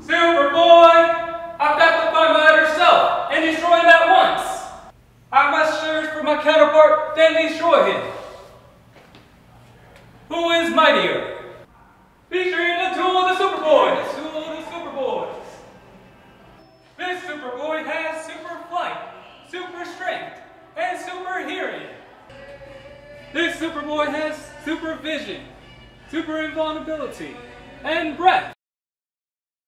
SuperBoy! I've got to find my other self and destroy him at once. I must search for my counterpart, then destroy him. Who is mightier? Featuring the tool of the SuperBoy, the tool of the SuperBoys. This SuperBoy has super flight, super strength, and super hearing. This SuperBoy has super vision, super invulnerability, and breath.